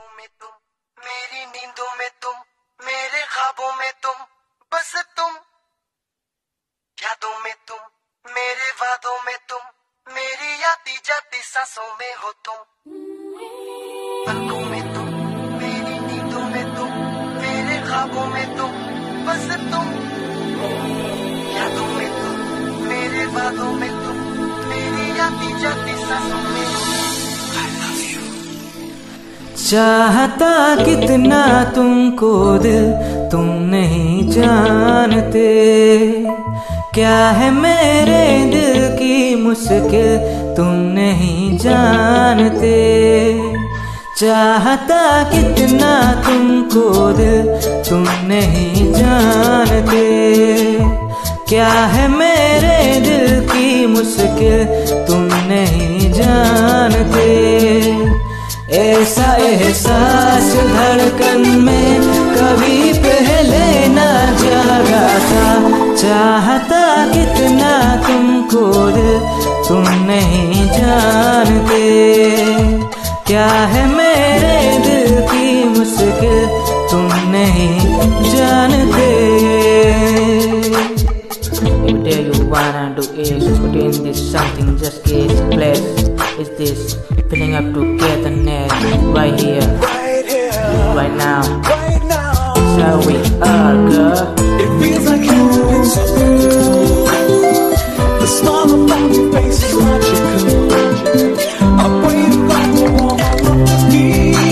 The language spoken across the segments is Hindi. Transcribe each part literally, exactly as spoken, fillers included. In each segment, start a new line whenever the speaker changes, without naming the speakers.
यादों में तुम, मेरी नींदों में तुम, मेरे ख्वाबों में तुम, बस तुम। यादों में तुम, मेरे वादों में तुम, मेरी आती जाती सांसों में हो तुम। पलकों में तुम, मेरी नींदों में तुम, मेरे ख्वाबों में तुम, बस तुम। यादों में तुम, मेरे वादों में तुम, मेरी आती जाती सांसों में हो तुम।
चाहता कितना तुमको दिल तुम नहीं जानते, क्या है मेरे दिल की मुश्किल तुम नहीं जानते। चाहता कितना तुमको दिल तुम नहीं जानते, क्या है मेरे दिल की मुश्किल तुम नहीं जानते। ऐसा एहसास धड़कन में कभी पहले न जागा था। चाहता कितना तुमको दिल तुम नहीं जानते, क्या है मेरे दिल की मुश्किल तुम नहीं जानते।
If there you wanna do is put in this something, just get blessed. Is this filling up togetherness right here,
Right here,
right now?
right now.
So we are, girl.
It feels like heaven so beautiful. The smile upon your face is magical. I'm waiting like a woman to me.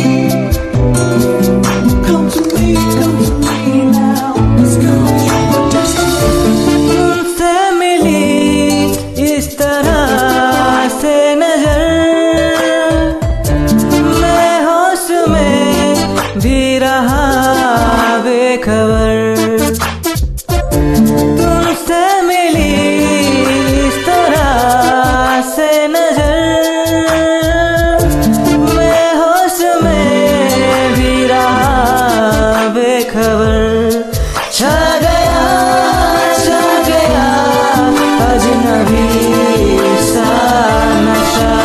Come to me, come to me now. Let's go.
तुमसे मिली इस तरह से नजर, मैं होश में भी रहा बेखबर। तुमसे मिली इस तरह से नजर, मैं होश में भी रहा बेखबर। छा गया छा गया अजनबी सा नशा।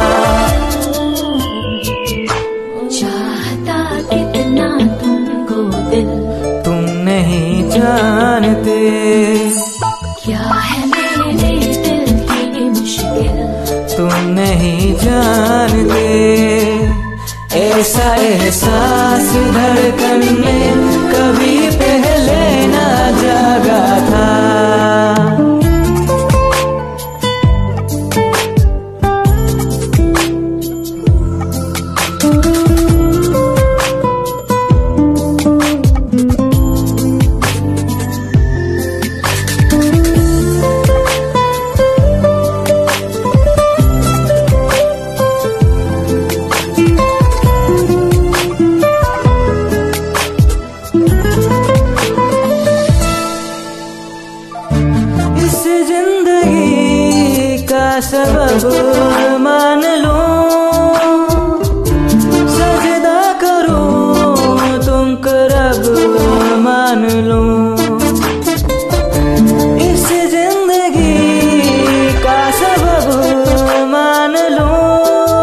चाहता कितना तुमको दिल
तुम नहीं जानते,
क्या है मेरे दिल की मुश्किल
तुम नहीं जानते। ऐसा एहसास धड़कन में कभी पहले न जागा था। इस जिंदगी का सबब मान लूं, सजदा करूं तुमको रब मान लूं। इस जिंदगी का सबब मान लूं,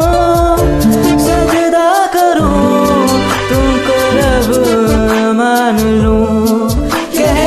सजदा करूं तुमको रब मान लूं। कह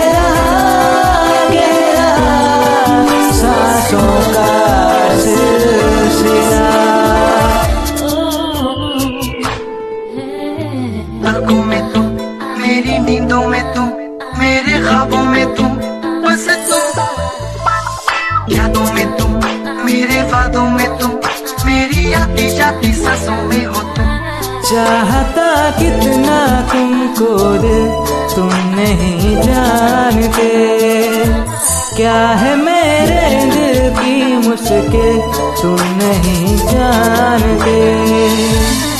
पलकों में तुम, मेरी नींदों में तुम, मेरे ख्वाबों में तुम, बस तुम। यादों में तुम, मेरे वादों में तुम, मेरी आती जाती सांसों में हो तुम।
चाहता कितना तुमको दिल तुम नहीं जानते, क्या है मेरे दिल की मुश्किल तुम नहीं जानते।